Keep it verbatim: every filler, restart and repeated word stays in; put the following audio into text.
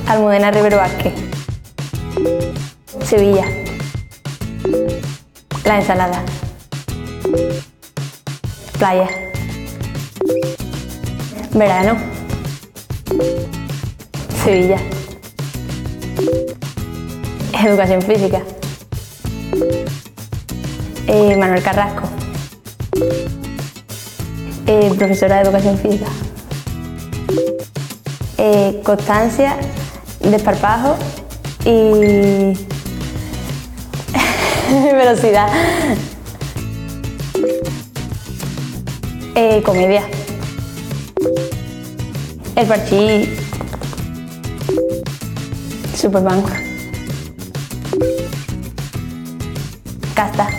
Almudena Rivero Vázquez. Sevilla. La ensalada. Playa. Verano. Sevilla. Educación física. Eh, Manuel Carrasco. Eh, profesora de educación física. Eh, constancia, desparpajo y velocidad. Eh, comedia. El Parchís. Superman. Casta.